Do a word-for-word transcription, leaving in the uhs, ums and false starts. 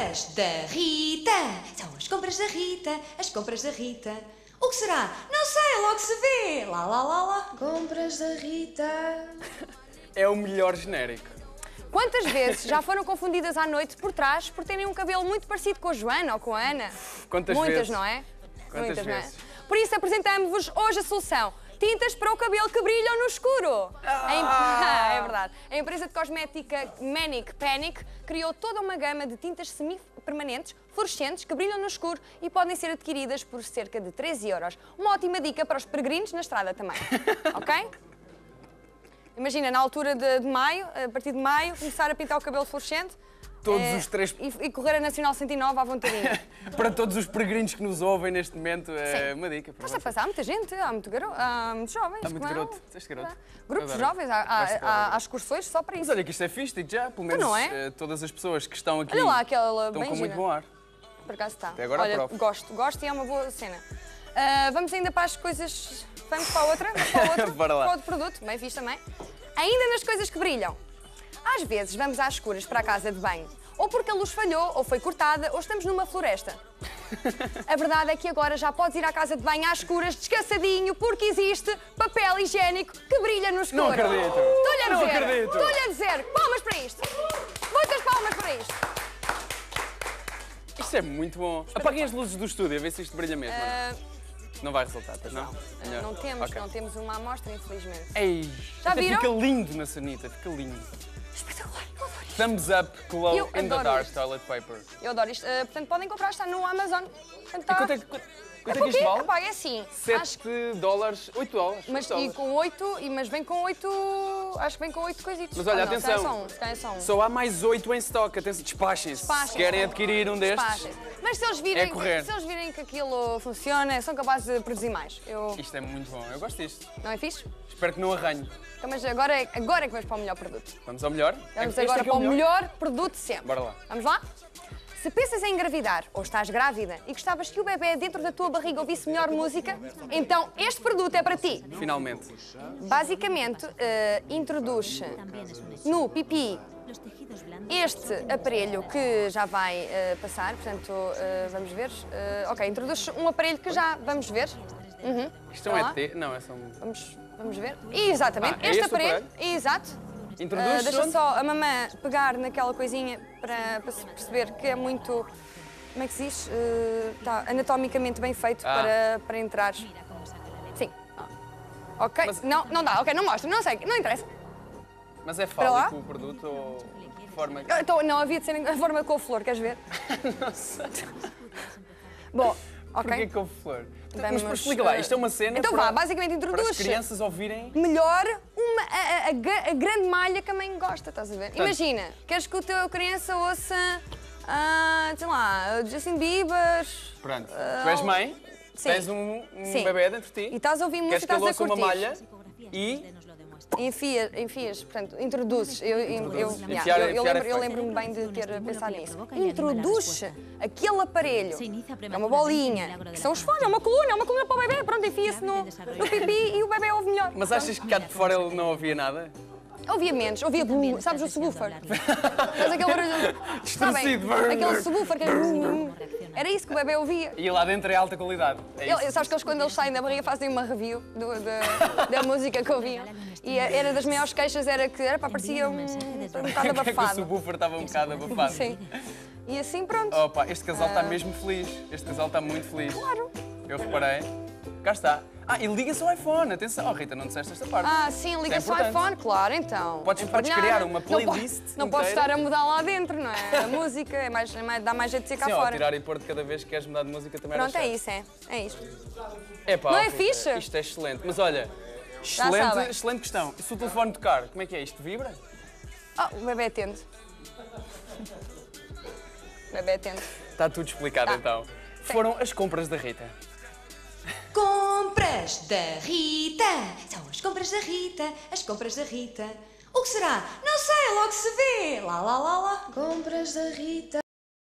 Compras da Rita. São as compras da Rita, as compras da Rita. O que será? Não sei, logo se vê. Lá, lá, lá, lá. Compras da Rita. É o melhor genérico. Quantas vezes já foram confundidas à noite por trás por terem um cabelo muito parecido com a Joana ou com a Ana? Quantas Muitas, vezes? não é? Quantas Muitas, vezes? não é? Por isso apresentamos-vos hoje a solução. Tintas para o cabelo que brilham no escuro. Ah! A em... ah, é verdade. A empresa de cosmética Manic Panic criou toda uma gama de tintas semi-permanentes, fluorescentes, que brilham no escuro e podem ser adquiridas por cerca de treze euros. Uma ótima dica para os peregrinos na estrada também. Ok? Imagina, na altura de, de maio, a partir de maio, começar a pintar o cabelo fluorescente. Todos é, os três... E, e correr a Nacional cento e nove à vontadinha. Para todos os peregrinos que nos ouvem neste momento, é Sim. uma dica. Está a passar, há muita gente, há, muito garo... há muitos jovens. Há muito não é? garoto. Disseste garoto? Grupos Adoro. jovens, há, há, Gosto de há, ver. há excursões só para Mas isso. olha que isto é fixe, digo já. Pelo menos não é? eh, todas as pessoas que estão aqui Olha lá, aquela estão bem com muito gira. bom ar. Por acaso está. Até agora Olha, aprovo. gosto, gosto e é uma boa cena. Ah, vamos ainda para as coisas... Vamos para a outra? Vamos para a outra? Bora lá. Para o outro produto, bem fixe também. Ainda nas coisas que brilham. Às vezes vamos às escuras para a casa de banho. Ou porque a luz falhou, ou foi cortada, ou estamos numa floresta. A verdade é que agora já podes ir à casa de banho às escuras, descansadinho, porque existe papel higiênico que brilha no escuro. Não acredito. Estou-lhe a Não dizer. acredito. Estou-lhe a dizer. Palmas para isto. Muitas palmas para isto. Isto é muito bom. Apaguem as luzes do estúdio, a ver se isto brilha mesmo. Ah, Não vai resultar, pois não? Melhor. não temos, Ok. não temos uma amostra, infelizmente. Ei, Já até viram? fica lindo na sanita, fica lindo. Espetacular, eu adoro isto. Thumbs up, glow Eu in the adoro dark isto. toilet paper. Eu adoro isto. Ah, portanto, podem comprar, está no Amazon. Portanto, está... E quanto é que, quanto, quanto é que isto pouquinho. vale? Epá, é assim. Acho que... sete dólares, oito dólares. Mas, oito e dólares. com oito, e, mas vem com oito, acho que vem com oito coisitos. Mas olha, Ah, não, se calhar atenção. é só um, se calhar é só um. Só há mais oito em stock, atenção, despachem-se. Despachem-se. Se querem adquirir um destes, Despachem. Mas se eles, virem, É correr. se eles virem que aquilo funciona, são capazes de produzir mais. Eu... isto é muito bom, eu gosto disto. Não é fixe? Espero que não arranhe. Então, mas agora é, agora é que vamos para o melhor produto. Vamos ao melhor? Vamos Este agora é que é para o melhor produto de sempre. Bora lá. Vamos lá? Se pensas em engravidar ou estás grávida e gostavas que o bebê dentro da tua barriga ouvisse melhor música, então este produto é para ti. Finalmente. Basicamente, eh, introduz no pipi este aparelho que já vai eh, passar, portanto, eh, vamos ver. Eh, ok, introduz um aparelho que já vamos ver. Uhum. Isto é Tá um lá. E T? Não, é só um... Vamos, vamos ver. Exatamente, Ah, é este este o aparelho. Exato. Introduz Ah, deixa onde? só a mamã pegar naquela coisinha para, para se perceber que é muito, como é que se diz? Está anatomicamente bem feito Ah. para, para entrar. Sim. Ok. Mas- Não, não dá, ok, não mostra, não sei, não interessa. Mas é Para lá? fálico o produto ou de forma... Ah, Então, não havia de ser a forma com a flor, queres ver? Não sei. Bom, Porquê ok. com flor? Vamos, Mas explica lá, isto é uma cena Então para, vá, basicamente para as introduz crianças ouvirem... melhor uma, a, a- a gra- a grande malha que a mãe gosta, estás a ver? Portanto- Imagina, queres que a tua criança ouça, ah, sei lá, Justin Bieber. Pronto, Ah, tu és mãe, sim. tens um, um Sim. bebê dentro de ti, E estás a ouvir música, queres que ele estás a ouça uma curtir. malha e... Enfia, enfias, portanto, introduzes. Eu, eu, eu, Introduzes. yeah, Enfiar- eu- eu enfiar é lembro- eu feito. lembro-me bem de ter pensado nisso. Introduz aquele aparelho, é uma bolinha, que são os fones, é uma coluna, é uma coluna para o bebê, pronto, enfia-se no, no pipi e o bebê ouve melhor. Mas achas que cá de fora ele não ouvia nada? Ouvia menos, ouvia bu, sabes o subwoofer? Mas aquele barulho, sabem? Distorcido. Aquele subwoofer que é... Era isso que o bebê ouvia. E lá dentro é alta qualidade. É isso. Ele, sabes que eles, quando eles saem da barriga, fazem uma review do, da, da música que ouviam. E era das maiores queixas, era que era, pá, parecia um, um bocado Que é que o abafado. subwoofer estava um bocado abafado. Sim. E assim, pronto. Opa, este casal está mesmo feliz. Este casal está muito feliz. Claro. Eu reparei. Cá está. Ah, e liga-se ao iPhone. Atenção. Oh, Rita, não disseste esta parte. Ah, sim, liga-se ao Isso é importante. iPhone, claro, então. Podes- podes Emparelhar. criar uma Não po- playlist Não, podes inteira. estar a mudar lá dentro, não é? A música é mais, é mais- dá mais jeito de ser cá Sim, ó, fora. tirar e pôr de cada vez que queres mudar de música também Pronto, era é chato. isso, é. É isto. Epá, Não ó, é Rita, fixe? Isto é excelente. Mas olha, sabem. excelente, excelente questão. E se o telefone tocar, como é que é? Isto vibra? Ah, o bebê atende. O bebê atende. Está tudo explicado Tá. então. Foram as compras da Rita. Compras da Rita. São as compras da Rita, as compras da Rita. O que será? Não sei, logo se vê. Lá, lá, lá, lá. Compras da Rita.